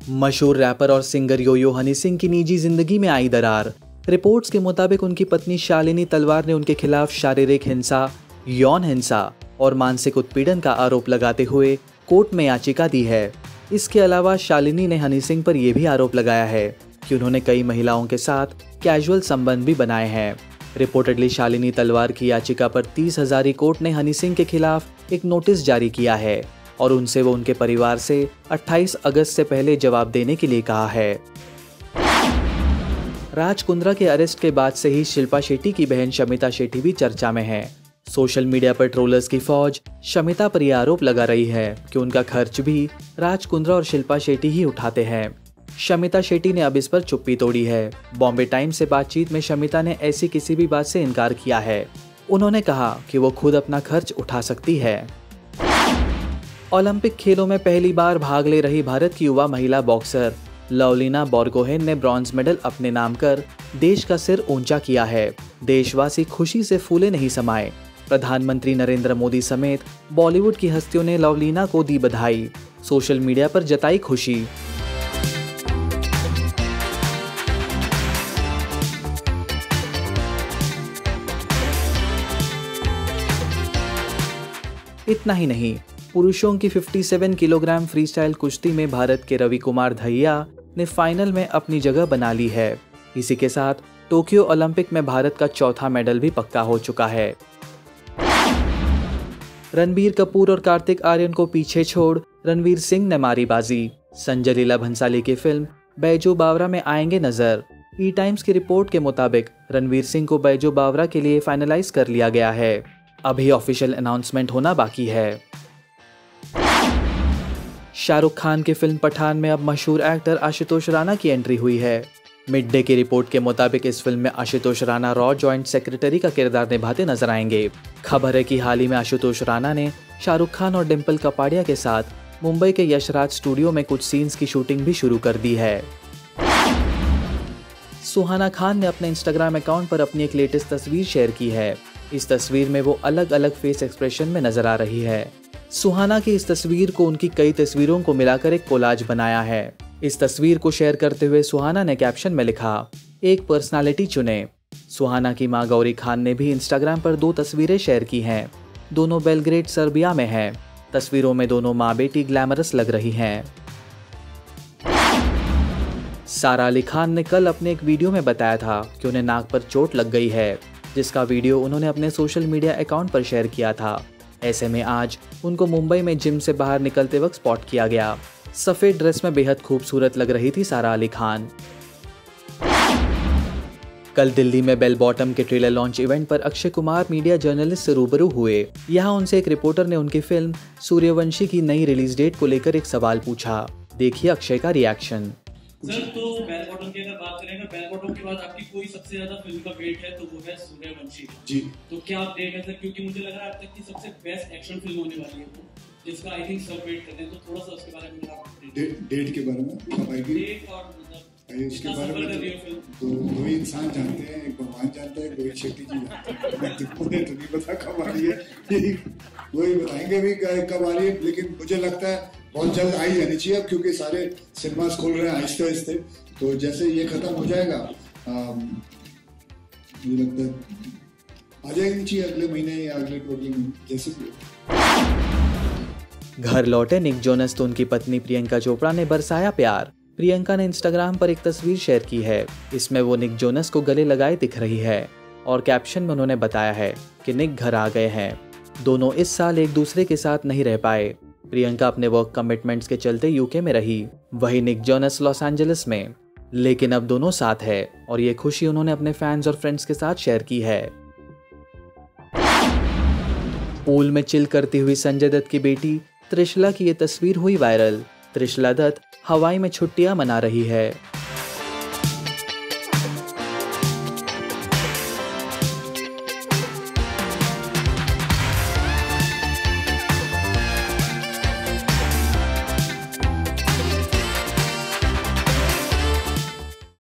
मशहूर रैपर और singer yo-yo Honey Singh की निजी जिंदगी में आई दरार। रिपोर्ट्स के मुताबिक उनकी पत्नी शालिनी तलवार ने उनके खिलाफ शारीरिक हिंसा, यौन हिंसा और मानसिक उत्पीड़न का आरोप लगाते हुए कोर्ट में याचिका दी है। इसके अलावा शालिनी ने हनी सिंह पर यह भी आरोप लगाया है कि उन्होंने कई महिलाओं के साथ कैजुअल संबंध भी बनाए हैं। रिपोर्टेडली शालिनी तलवार की याचिका पर 30 हजारी कोर्ट ने हनी सिंह के खिलाफ एक नोटिस जारी किया है और उनसे वो उनके परिवार से 28 अगस्त से पहले जवाब देने के लिए कहा है। राज कुंद्रा के अरेस्ट के बाद से ही शिल्पा शेट्टी की बहन शमिता शेट्टी भी चर्चा में है। सोशल मीडिया पर ट्रोलर्स की फौज शमिता पर यह आरोप लगा रही है कि उनका खर्च भी राज कुंद्रा और शिल्पा शेट्टी ही उठाते हैं। शमिता शेट्टी ने अब इस पर चुप्पी तोड़ी है। बॉम्बे टाइम्स से बातचीत में शमिता ने ऐसी किसी भी बात से इनकार किया है। उन्होंने कहा कि वो खुद अपना खर्च उठा सकती है। ओलंपिक खेलों में पहली बार भाग ले रही भारत की युवा महिला बॉक्सर लवलीना बोरगोहेन ने ब्रॉन्ज मेडल अपने नाम कर देश का सिर ऊंचा किया है। देशवासी खुशी से फूले नहीं समाये। प्रधानमंत्री नरेंद्र मोदी समेत बॉलीवुड की हस्तियों ने लवलीना को दी बधाई। सोशल मीडिया पर जताई खुशी। इतना ही नहीं, पुरुषों की 57 किलोग्राम फ्रीस्टाइल कुश्ती में भारत के रवि कुमार दहिया ने फाइनल में अपनी जगह बना ली है। इसी के साथ टोक्यो ओलंपिक में भारत का चौथा मेडल भी पक्का हो चुका है। रणबीर कपूर और कार्तिक आर्यन को पीछे छोड़ रणवीर सिंह ने मारी बाजी। संजय लीला भंसाली की फिल्म बैजू बावरा में आएंगे नजर। ई टाइम्स की रिपोर्ट के मुताबिक रणवीर सिंह को बैजू बावरा के लिए फाइनलाइज कर लिया गया है। अभी ऑफिशियल अनाउंसमेंट होना बाकी है। शाहरुख खान की फिल्म पठान में अब मशहूर एक्टर आशुतोष राणा की एंट्री हुई है। मिड डे की रिपोर्ट के मुताबिक इस फिल्म में आशुतोष राणा रॉ जॉइंट सेक्रेटरी का किरदार निभाते नजर आएंगे। खबर है कि हाल ही में आशुतोष राणा ने शाहरुख खान और डिम्पल कपाड़िया के साथ मुंबई के यशराज स्टूडियो में कुछ सीन्स की शूटिंग भी शुरू कर दी है। सुहाना खान ने अपने इंस्टाग्राम अकाउंट पर अपनी एक लेटेस्ट तस्वीर शेयर की है। इस तस्वीर में वो अलग अलग फेस एक्सप्रेशन में नजर आ रही है। सुहाना की इस तस्वीर को उनकी कई तस्वीरों को मिलाकर एक कोलाज बनाया है। इस तस्वीर को शेयर करते हुए सुहाना ने कैप्शन में लिखा, एक पर्सनालिटी चुने। सुहाना की मां गौरी खान ने भी इंस्टाग्राम पर 2 तस्वीरें शेयर की हैं। दोनों बेलग्रेड सर्बिया में हैं। तस्वीरों में दोनों माँ बेटी ग्लैमरस लग रही हैं। सारा अली खान ने कल अपने एक वीडियो में बताया था कि उन्हें नाक पर चोट लग गई है, जिसका वीडियो उन्होंने अपने सोशल मीडिया अकाउंट पर शेयर किया था। ऐसे में आज उनको मुंबई में जिम से बाहर निकलते वक्त स्पॉट किया गया। सफेद ड्रेस में बेहद खूबसूरत लग रही थी सारा अली खान। कल दिल्ली में बेल बॉटम के ट्रेलर लॉन्च इवेंट पर अक्षय कुमार मीडिया जर्नलिस्ट से रूबरू हुए। यहाँ उनसे एक रिपोर्टर ने उनकी फिल्म सूर्यवंशी की नई रिलीज डेट को लेकर एक सवाल पूछा। देखिए अक्षय का रिएक्शन। सर, तो बेल बॉटम की अगर बात करें ना, बेल बॉटम के बाद आपकी कोई सबसे ज्यादा फिल्म का वेट है तो वो है सूर्यवंशी जी। तो क्या आप डेट है सर, क्योंकि मुझे लग रहा है अब तक की सबसे बेस्ट एक्शन फिल्म होने वाली है वो, जिसका आई थिंक सब वेट करते हैं। तो थोड़ा सा उसके बारे में आप डेट के बारे में कब आएगी? डेट और मतलब उसके बारे में तो दो ही इंसान जानते हैं, एक भगवान जानता है, रोहित शेट्टी जी जानते हैं। मैं तो नहीं पता कब आ रही है, वही बताएंगे भी कब आ रही है। लेकिन मुझे लगता है बहुत जल्द आई जानी चाहिए अब, क्योंकि सारे सिनेमास खोल रहे हैं आहिस्ते आहिस्ते। तो जैसे ये खत्म हो जाएगा मुझे लगता है आ जाएगी चाहिए अगले महीने या अगले प्रोग्राम में जैसे भी। घर लौटे निक जोनस तो उनकी पत्नी प्रियंका चोपड़ा ने बरसाया प्यार। प्रियंका ने इंस्टाग्राम पर एक तस्वीर शेयर की है। इसमें वो निक जोनस को गले लगाए दिख रही है और कैप्शन में उन्होंने बताया है कि निक घर आ गए हैं। दोनों इस साल एक दूसरे के साथ नहीं रह पाए। प्रियंका अपने वर्क कमिटमेंट्स के चलते यूके में रही, वही निक जोनस लॉस एंजलिस में। लेकिन अब दोनों साथ है और ये खुशी उन्होंने अपने फैंस और फ्रेंड्स के साथ शेयर की है। पूल में चिल करती हुई संजय दत्त की बेटी त्रिशला की ये तस्वीर हुई वायरल। त्रिशला दत्त हवाई में छुट्टियां मना रही है।